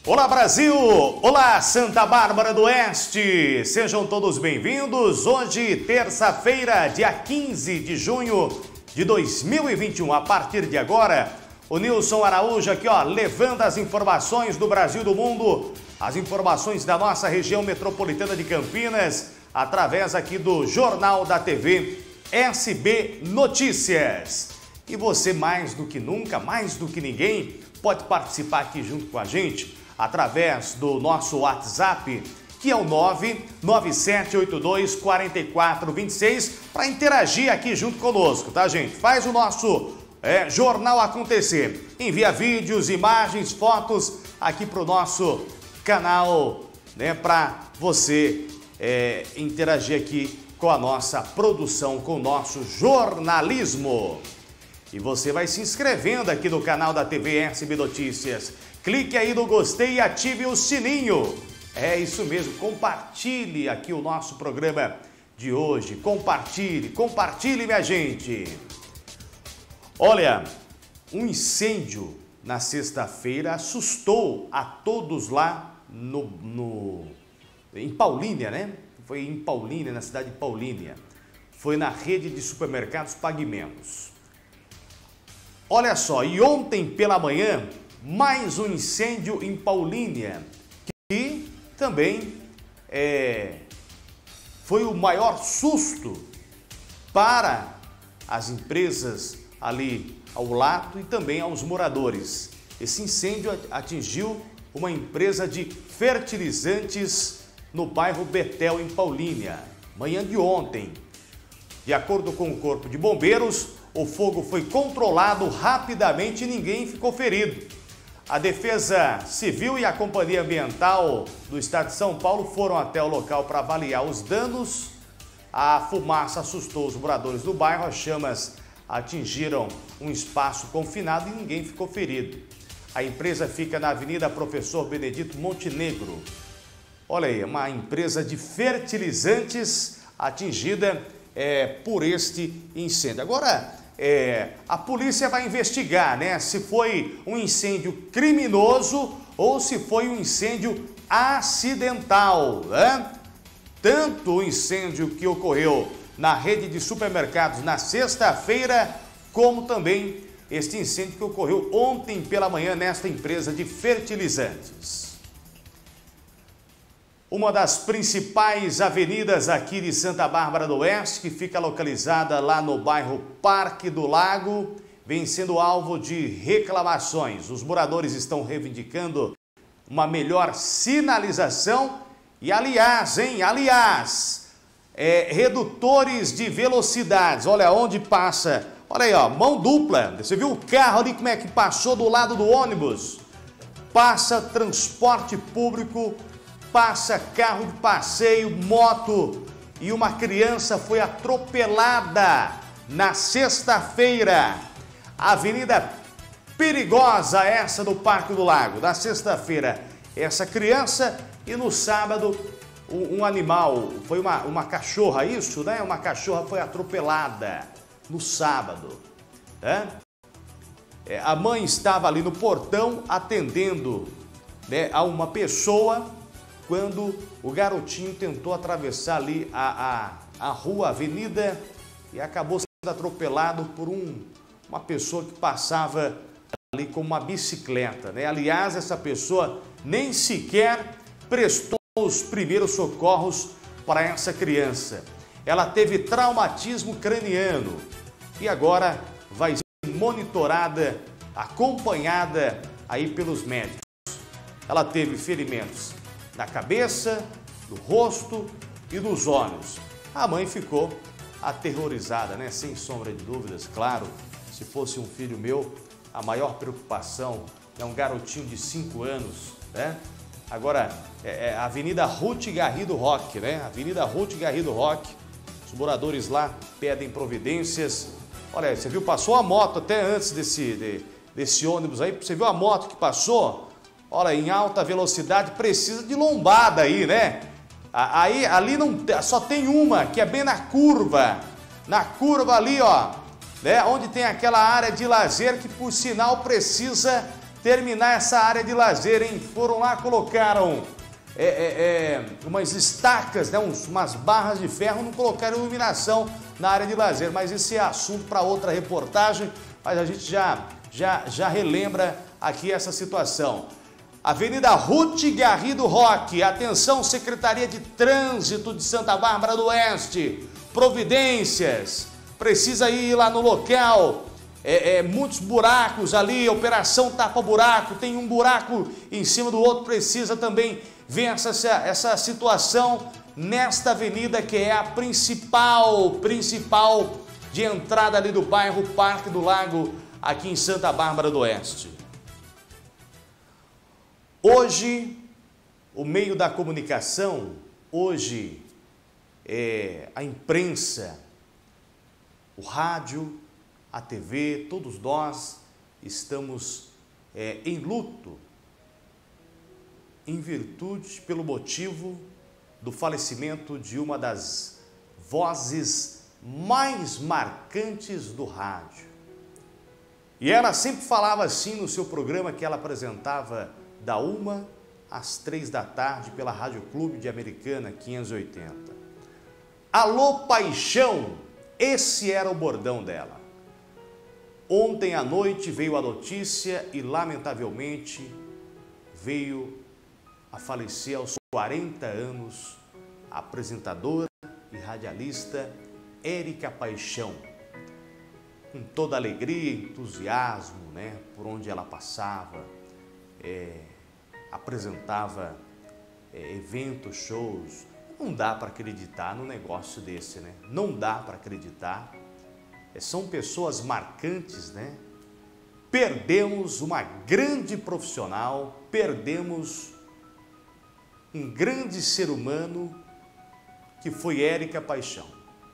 Olá Brasil, olá Santa Bárbara do Oeste, sejam todos bem-vindos. Hoje, terça-feira, dia 15 de junho de 2021. A partir de agora, o Nilson Araújo aqui, ó, levando as informações do Brasil e do mundo, as informações da nossa região metropolitana de Campinas, através aqui do Jornal da TV SB Notícias. E você, mais do que nunca, mais do que ninguém, pode participar aqui junto com a gente através do nosso WhatsApp, que é o 997824426, para interagir aqui junto conosco, tá, gente? Faz o nosso jornal acontecer. Envia vídeos, imagens, fotos aqui para o nosso canal, né, para você interagir aqui com a nossa produção, com o nosso jornalismo. E você vai se inscrevendo aqui no canal da TV SB Notícias. Clique aí no gostei e ative o sininho. É isso mesmo, compartilhe aqui o nosso programa de hoje. Compartilhe, minha gente. Olha, um incêndio na sexta-feira assustou a todos lá em Paulínia, né? Foi em Paulínia, na cidade de Paulínia. Foi na rede de supermercados Pague Menos. Olha só, e ontem pela manhã, mais um incêndio em Paulínia, que também foi o maior susto para as empresas ali ao lado e também aos moradores. Esse incêndio atingiu uma empresa de fertilizantes no bairro Betel, em Paulínia, manhã de ontem. De acordo com o Corpo de Bombeiros, o fogo foi controlado rapidamente e ninguém ficou ferido. A Defesa Civil e a Companhia Ambiental do Estado de São Paulo foram até o local para avaliar os danos. A fumaça assustou os moradores do bairro, as chamas atingiram um espaço confinado e ninguém ficou ferido. A empresa fica na Avenida Professor Benedito Montenegro. Olha aí, uma empresa de fertilizantes atingida por este incêndio. Agora, a polícia vai investigar, né, se foi um incêndio criminoso ou se foi um incêndio acidental, né? Tanto o incêndio que ocorreu na rede de supermercados na sexta-feira, como também este incêndio que ocorreu ontem pela manhã nesta empresa de fertilizantes. Uma das principais avenidas aqui de Santa Bárbara do Oeste, que fica localizada lá no bairro Parque do Lago, vem sendo alvo de reclamações. Os moradores estão reivindicando uma melhor sinalização e, aliás, redutores de velocidades. Olha onde passa, olha aí, ó, mão dupla. Você viu o carro ali como é que passou do lado do ônibus? Passa transporte público, passa carro de passeio, moto, e uma criança foi atropelada na sexta-feira. Avenida perigosa essa do Parque do Lago. Na sexta-feira, essa criança, e no sábado, um animal, foi uma cachorra, isso, né? Uma cachorra foi atropelada no sábado, né? A mãe estava ali no portão atendendo, né, a uma pessoa, quando o garotinho tentou atravessar ali a rua, a avenida, e acabou sendo atropelado por uma pessoa que passava ali com uma bicicleta, né? Aliás, essa pessoa nem sequer prestou os primeiros socorros para essa criança. Ela teve traumatismo craniano e agora vai ser monitorada, acompanhada aí pelos médicos. Ela teve ferimentos na cabeça, no rosto e nos olhos. A mãe ficou aterrorizada, né? Sem sombra de dúvidas, claro. Se fosse um filho meu, a maior preocupação é um garotinho de 5 anos, né? Agora, a Avenida Ruth Garrido Roque, né? Avenida Ruth Garrido Roque. Os moradores lá pedem providências. Olha, você viu, passou a moto até antes desse ônibus aí. Você viu a moto que passou? Olha, em alta velocidade, precisa de lombada aí, né? Ali não, só tem uma, que é bem na curva ali, ó, né? Onde tem aquela área de lazer que, por sinal, precisa terminar essa área de lazer, hein? Foram lá, colocaram umas estacas, né? Umas barras de ferro, não colocaram iluminação na área de lazer. Mas esse é assunto para outra reportagem, mas a gente já relembra aqui essa situação. Avenida Ruth Garrido Roque, atenção Secretaria de Trânsito de Santa Bárbara do Oeste, providências, precisa ir lá no local, muitos buracos ali, operação tapa-buraco, tem um buraco em cima do outro, precisa também ver essa situação nesta avenida que é a principal de entrada ali do bairro Parque do Lago, aqui em Santa Bárbara do Oeste. Hoje, o meio da comunicação, hoje, a imprensa, o rádio, a TV, todos nós estamos em luto, em virtude, pelo motivo do falecimento de uma das vozes mais marcantes do rádio. E ela sempre falava assim no seu programa que ela apresentava da 1 às 3 da tarde pela Rádio Clube de Americana 580. Alô, paixão! Esse era o bordão dela. Ontem à noite veio a notícia e, lamentavelmente, veio a falecer aos 40 anos a apresentadora e radialista Érica Paixão. Com toda alegria e entusiasmo, né, por onde ela passava, apresentava eventos, shows. Não dá para acreditar num negócio desse, né? Não dá para acreditar. São pessoas marcantes, né? Perdemos uma grande profissional, perdemos um grande ser humano que foi Érica Paixão.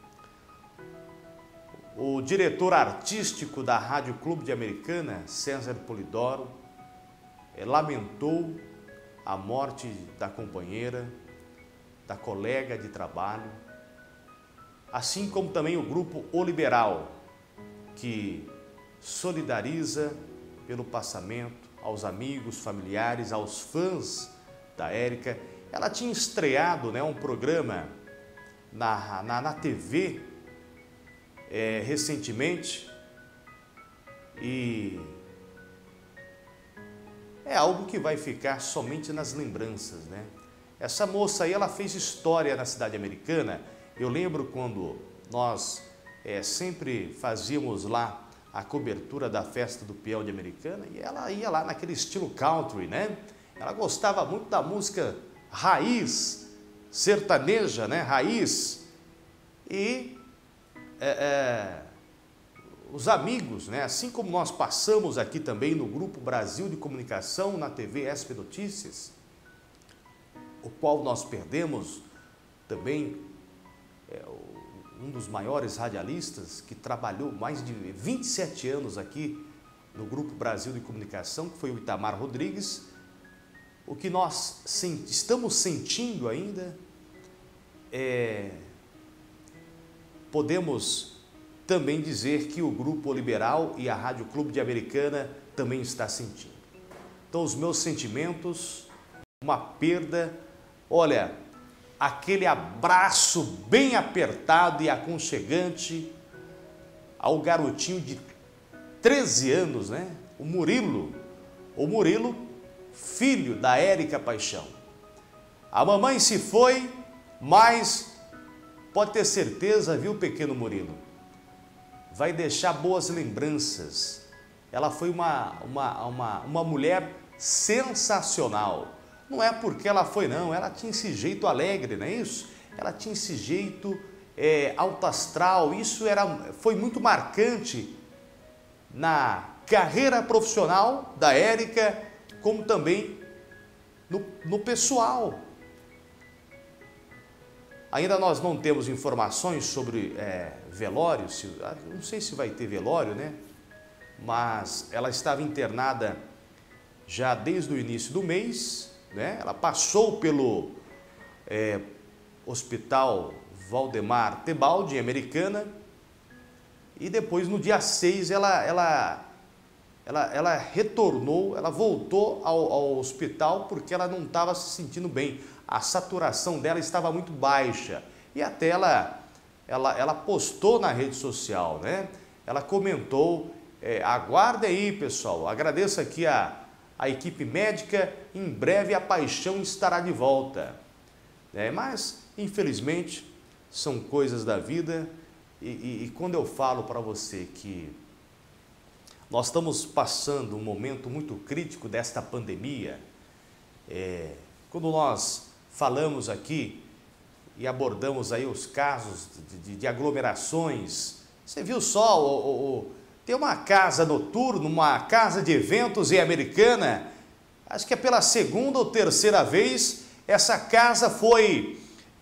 O diretor artístico da Rádio Clube de Americana, César Polidoro, lamentou a morte da companheira, da colega de trabalho, assim como também o grupo O Liberal, que solidariza pelo passamento aos amigos, familiares, aos fãs da Érica. Ela tinha estreado, né, um programa na TV recentemente e é algo que vai ficar somente nas lembranças, né? Essa moça aí, ela fez história na cidade americana. Eu lembro quando nós sempre fazíamos lá a cobertura da festa do peão de Americana e ela ia lá naquele estilo country, né? Ela gostava muito da música raiz, sertaneja, né? Raiz. E os amigos, né? Assim como nós passamos aqui também no Grupo Brasil de Comunicação, na TV SP Notícias, o qual nós perdemos também um dos maiores radialistas que trabalhou mais de 27 anos aqui no Grupo Brasil de Comunicação, que foi o Itamar Rodrigues. O que nós estamos sentindo ainda podemos também dizer que o Grupo Liberal e a Rádio Clube de Americana também está sentindo. Então, os meus sentimentos, uma perda, olha, aquele abraço bem apertado e aconchegante ao garotinho de 13 anos, né? O Murilo, filho da Érica Paixão. A mamãe se foi, mas pode ter certeza, viu, pequeno Murilo? Vai deixar boas lembranças. Ela foi uma mulher sensacional. Não é porque ela foi, não. Ela tinha esse jeito alegre, não é isso? Ela tinha esse jeito alto astral. Isso foi muito marcante na carreira profissional da Érica, como também no pessoal. Ainda nós não temos informações sobre velório, não sei se vai ter velório, né? Mas ela estava internada já desde o início do mês, né? Ela passou pelo Hospital Valdemar Tebaldi, em Americana, e depois no dia 6 ela ela retornou, ela voltou ao hospital porque ela não estava se sentindo bem. A saturação dela estava muito baixa. E até ela postou na rede social, né? Ela comentou, aguarde aí, pessoal, agradeço aqui a equipe médica, em breve a paixão estará de volta. Mas, infelizmente, são coisas da vida e quando eu falo para você que nós estamos passando um momento muito crítico desta pandemia, quando nós falamos aqui e abordamos aí os casos de aglomerações, você viu só, tem uma casa noturna, uma casa de eventos em Americana, acho que é pela segunda ou terceira vez, essa casa foi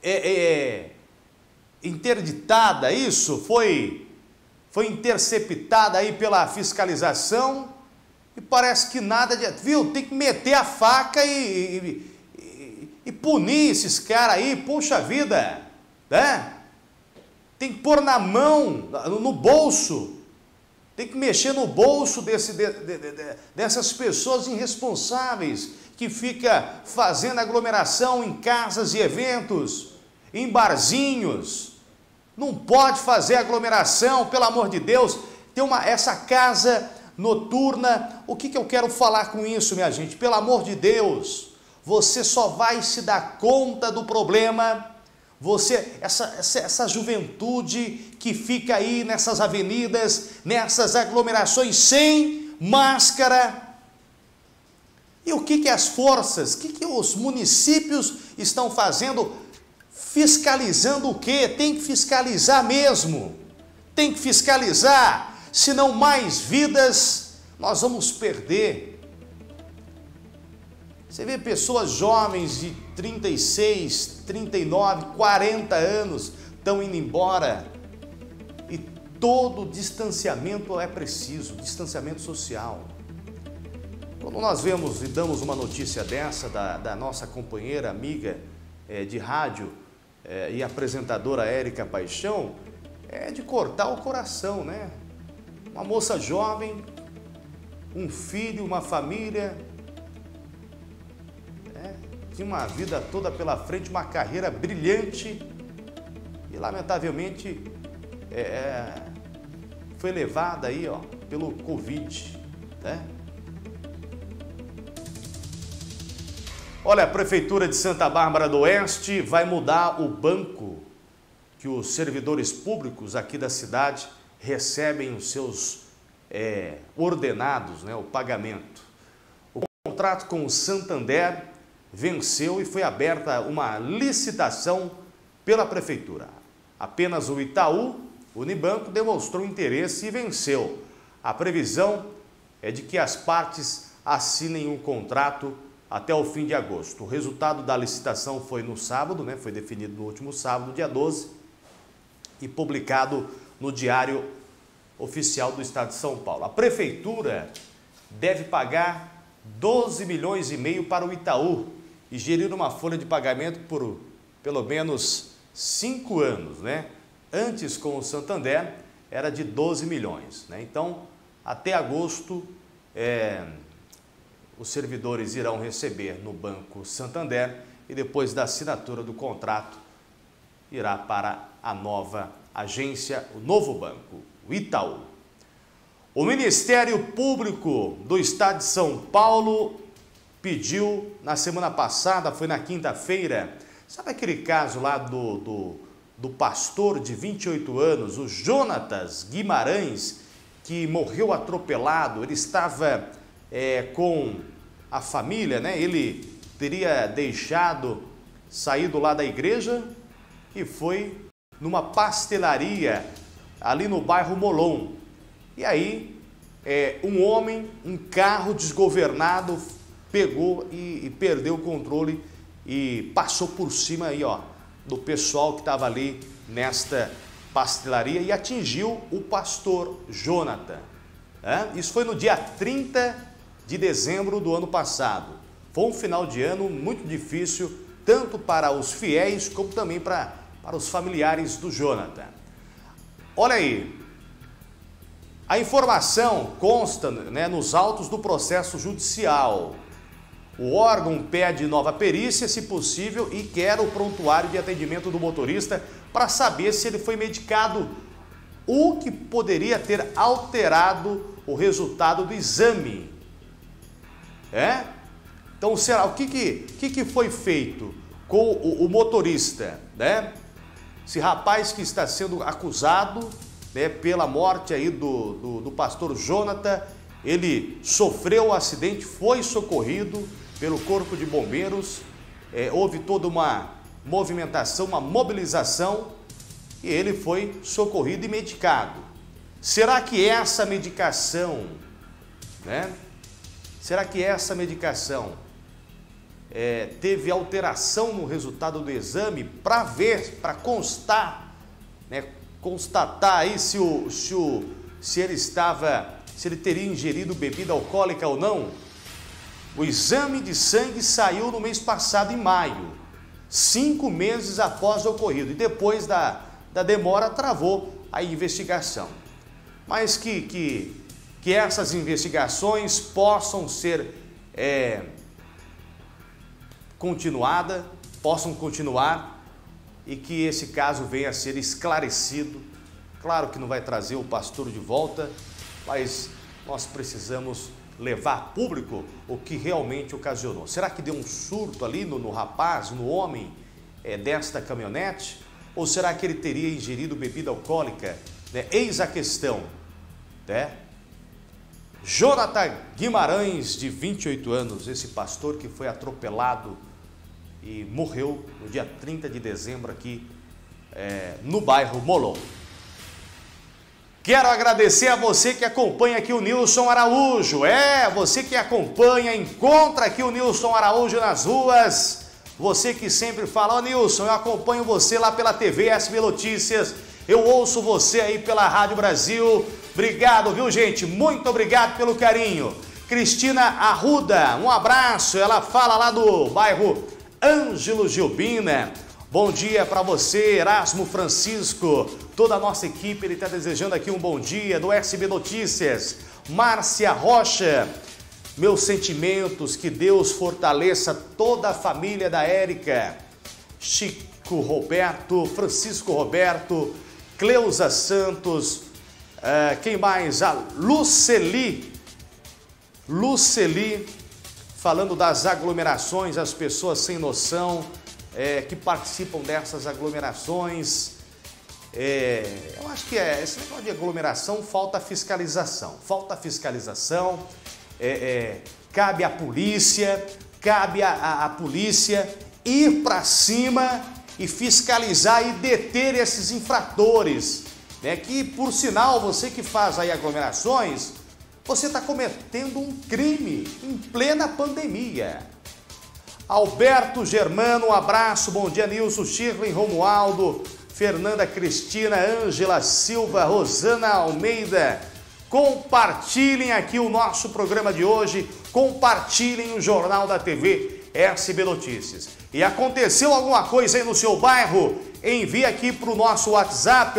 interditada, isso, foi interceptada aí pela fiscalização e parece que nada de... Viu, tem que meter a faca e punir esses caras aí, puxa vida, né? Tem que pôr na mão, no bolso, tem que mexer no bolso dessas pessoas irresponsáveis que fica fazendo aglomeração em casas e eventos, em barzinhos. Não pode fazer aglomeração, pelo amor de Deus. Tem essa casa noturna. O que eu quero falar com isso, minha gente? Pelo amor de Deus, você só vai se dar conta do problema. Essa juventude que fica aí nessas avenidas, nessas aglomerações sem máscara. E o que as forças, o que os municípios estão fazendo? Fiscalizando o quê? Tem que fiscalizar mesmo. Tem que fiscalizar, senão mais vidas nós vamos perder. Você vê pessoas jovens de 36, 39, 40 anos estão indo embora e todo distanciamento é preciso, distanciamento social. Quando nós vemos e damos uma notícia dessa da nossa companheira, amiga de rádio e apresentadora Érica Paixão, é de cortar o coração, né? Uma moça jovem, um filho, uma família, tinha uma vida toda pela frente, uma carreira brilhante e lamentavelmente foi levada aí, pelo Covid, né? Olha, a Prefeitura de Santa Bárbara do Oeste vai mudar o banco que os servidores públicos aqui da cidade recebem os seus ordenados, né, o pagamento. O contrato com o Santander venceu e foi aberta uma licitação pela Prefeitura. Apenas o Itaú Unibanco demonstrou interesse e venceu. A previsão é de que as partes assinem o contrato até o fim de agosto. O resultado da licitação foi no sábado, né? Foi definido no último sábado, dia 12, e publicado no Diário Oficial do Estado de São Paulo. A Prefeitura deve pagar 12 milhões e meio para o Itaú e gerir uma folha de pagamento por pelo menos 5 anos, né? Antes, com o Santander, era de 12 milhões, né? Então, até agosto, os servidores irão receber no Banco Santander e depois da assinatura do contrato irá para a nova agência, o novo banco, o Itaú. O Ministério Público do Estado de São Paulo pediu na semana passada, foi na quinta-feira, sabe aquele caso lá do pastor de 28 anos, o Jonatas Guimarães, que morreu atropelado? Ele estava com a família, né? Ele teria saído lá da igreja e foi numa pastelaria ali no bairro Molon. E aí, um carro desgovernado pegou e perdeu o controle e passou por cima aí, do pessoal que estava ali nesta pastelaria e atingiu o pastor Jonathan. Isso foi no dia 30 de dezembro do ano passado. Foi um final de ano muito difícil, tanto para os fiéis como também para os familiares do Jonathan. Olha aí, A informação consta, né, nos autos do processo judicial. O órgão pede nova perícia, se possível, e quer o prontuário de atendimento do motorista para saber se ele foi medicado, o que poderia ter alterado o resultado do exame. Então, será o que foi feito com o motorista, né? Esse rapaz que está sendo acusado, né, pela morte aí do pastor Jonathan, ele sofreu um acidente, foi socorrido pelo Corpo de Bombeiros, houve toda uma movimentação, uma mobilização, e ele foi socorrido e medicado. Será que essa medicação, né? Será que essa medicação teve alteração no resultado do exame para ver, para constar, né? Constatar aí se ele teria ingerido bebida alcoólica ou não? O exame de sangue saiu no mês passado, em maio, 5 meses após o ocorrido, e depois da demora travou a investigação. Mas que essas investigações possam ser possam continuar, e que esse caso venha a ser esclarecido. Claro que não vai trazer o pastor de volta, mas nós precisamos levar a público o que realmente ocasionou. Será que deu um surto ali no rapaz, no homem desta caminhonete? Ou será que ele teria ingerido bebida alcoólica? Eis a questão, né? Jonathan Guimarães, de 28 anos, esse pastor que foi atropelado e morreu no dia 30 de dezembro aqui no bairro Molon. Quero agradecer a você que acompanha aqui o Nilson Araújo. Você que acompanha, encontra aqui o Nilson Araújo nas ruas. Você que sempre fala: ó, Nilson, eu acompanho você lá pela TV SB Notícias. Eu ouço você aí pela Rádio Brasil. Obrigado, viu, gente? Muito obrigado pelo carinho. Cristina Arruda, um abraço. Ela fala lá do bairro Ângelo Gilbina. Bom dia para você, Erasmo Francisco. Toda a nossa equipe, ele está desejando aqui um bom dia do SB Notícias. Márcia Rocha, meus sentimentos, que Deus fortaleça toda a família da Érica. Chico Roberto, Francisco Roberto, Cleusa Santos, quem mais? A Luceli, falando das aglomerações, as pessoas sem noção que participam dessas aglomerações. Eu acho que esse negócio de aglomeração, falta fiscalização. Cabe à polícia, ir para cima e fiscalizar e deter esses infratores, né? Que, por sinal, você que faz aí aglomerações, você está cometendo um crime em plena pandemia. Alberto Germano, um abraço, bom dia, Nilson, Shirley, Romualdo, Fernanda Cristina, Ângela Silva, Rosana Almeida. Compartilhem aqui o nosso programa de hoje, compartilhem o Jornal da TV SB Notícias. E aconteceu alguma coisa aí no seu bairro? Envie aqui para o nosso WhatsApp,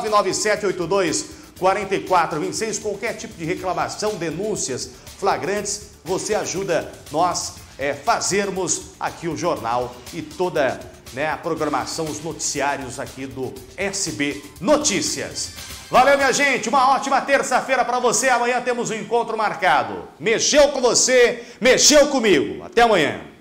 99782-4426, qualquer tipo de reclamação, denúncias flagrantes, você ajuda nós fazermos aqui o jornal e toda a programação, os noticiários aqui do SB Notícias. Valeu, minha gente, uma ótima terça-feira para você. Amanhã temos um encontro marcado. Mexeu com você, mexeu comigo. Até amanhã.